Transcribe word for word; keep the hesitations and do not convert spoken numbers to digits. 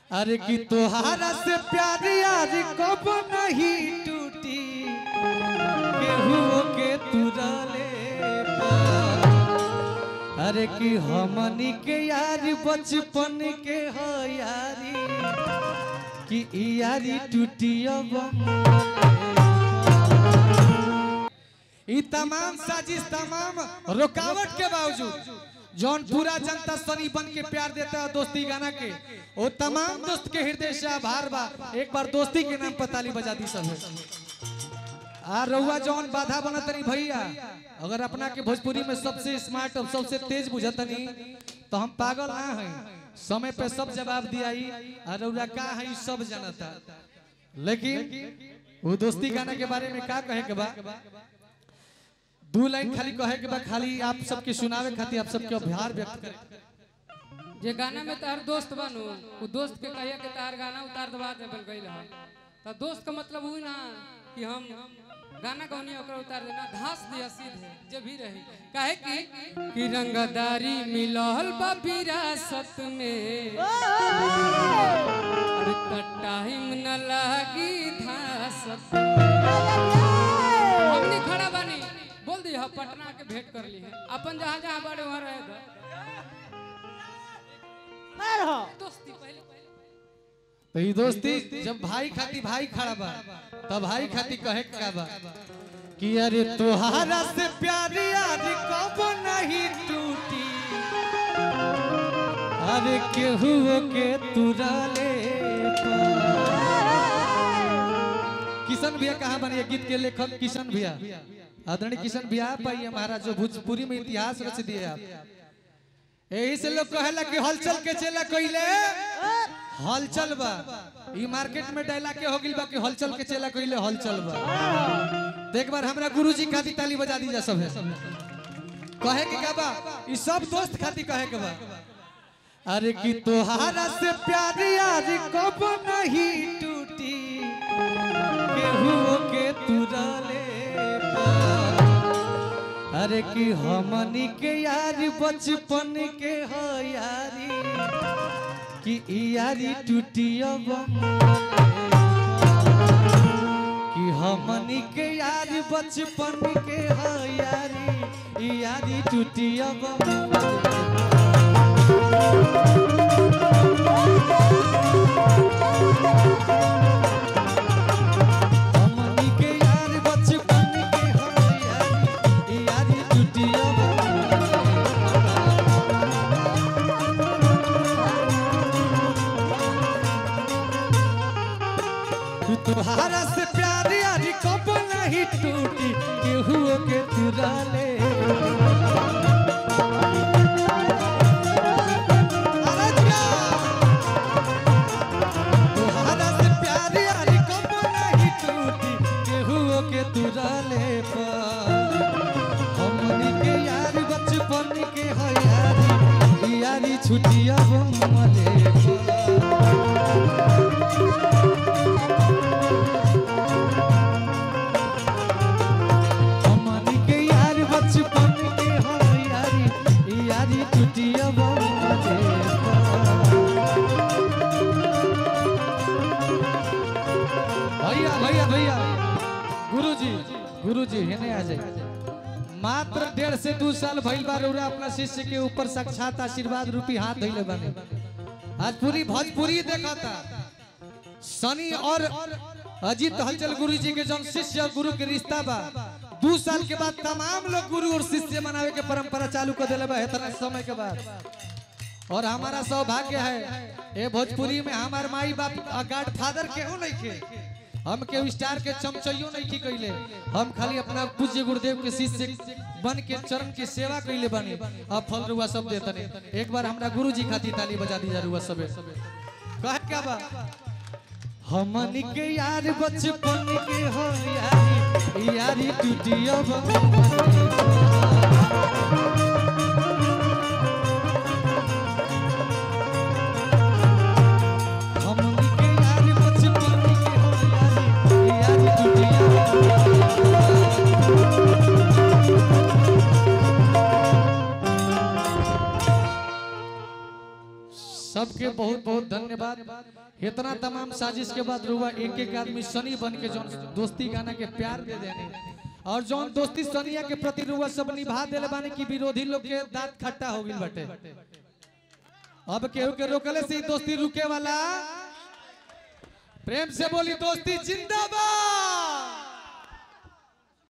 अरे कि तोहारा से प्यार यार कब नहीं टूटी केहू के तुरले अरे कि हमनी के यार बचपन के हो यारी कि यारी टूटी अब ये तमाम साजिश तमाम रुकावट के बावजूद जौन पूरा जनता सनी बन के प्यार देता है दोस्ती गाना के वो तमाम दोस्त के हृदय से आभार बा। एक बार दोस्ती के नाम पर ताली बजा दी सब आ रउआ जौन बाधा बनत नहीं भैया अगर अपना के भोजपुरी में सबसे स्मार्ट और सबसे तेज बुझतनी तो हम पागल ना हैं। समय पे सब जवाब दिया रउआ का है सब जनता लेकिन वो दोस्ती गाना के बारे में का कहे के बा दो लाइन खाली कहे के बाद खाली आप सबके सुनावे खातिर आप सबके आभार व्यक्त करें। जे गाना में तार दोस्त बनू वो दोस्त के कहिया के तार गाना उतार दबा दे बल गइल है तो दोस्त का मतलब हुई ना कि हम गाना गौनी ओकरा उतार देना घास दिया सीधे जे भी रही काहे कि कि रंगदारी मिलल बा विरासत में अरे त टाइम न लागी धासत हमने खड़ा बनी बोल दी पटना के भेंट कर ली है अपन जहाँ जहाँ बड़े वहाँ रहे दोस्ती पहले तो ये दोस्ती जब भाई खाती भाई खड़ा बा तब भाई खाती कहे का बा कि अरे तोहारा से प्यार यार कब नहीं टूटी अरे केहू के तुरले किशन भैया कहाँ बने गीत के लेखक किशन भैया आदरणीय किशन भैया पाइए महाराज जो भोजपुरी में इतिहास रच दिए आप यही से लोग कहेला कि हलचल के चला कइले हलचल बा ई मार्केट में डायलॉग के हो गइल बा कि हलचल के चला कइले हलचल बा। तो एक बार हमरा गुरुजी खाती ताली बजा दीजा सब है कहे के का बा ई सब दोस्त खाती कहे के बा अरे कि तोहारा से प्यार यार कब नहीं टूटी केहू के तुरले अरे कि हमनी के यार बचपन के हो यारी कि यारी टूटी अब कि हमनी के यार बचपन के हो यारी यारी टूटी अब तोहारा से प्यार यार कब नहीं टूटी केहू के तुरले तोहारा से प्यार यार कब नहीं टूटी केहू के तुरले हमनी के यार बचपन के है यारी यारी छुटिया मले भैया भैया भैया गुरुजी गुरुजी हेने आ जाए मात्र डेढ़ से दो साल भइल बा रउरा अपना शिष्य के ऊपर साक्षात आशीर्वाद रूपी हाथ धइले बाने आज पूरी भोजपुरी देखता सनी और अजीत हलचल गुरुजी के जन शिष्य और गुरु के रिश्ता बा दो साल के बाद तमाम लोग गुरु और शिष्य मनावे के परंपरा चालू कर दिले बा इतना समय के बाद और हमारा सौभाग्य है ये भोजपुरी में हमार माई बाप गॉड फादर केहू नहीं के हम के स्टार के चमचइयो नहीं की कइले हम खाली अपना पूज्य गुरुदेव के शिष्य बन के चरण की सेवा कइले बनी अब फल रुआ सब देतने एक बार हमरा गुरुजी खाती ताली बजा दी जा रुआ सबे कहे क्या बा हमनी के यार बचपन के हो यारी यारी टूटी अब सबके बहुत बहुत धन्यवाद। इतना तमाम साजिश के बाद रुआ एक एक आदमी सनी बन के जो दोस्ती गाना के प्यार दे देने और जो दोस्ती सनिया के प्रति रुआ सब निभा देले बानी कि विरोधी लोग के दांत खट्टा हो गइल बाटे। अब केहू के रोकले से दोस्ती रुके वाला। प्रेम से बोली दोस्ती जिंदाबाद।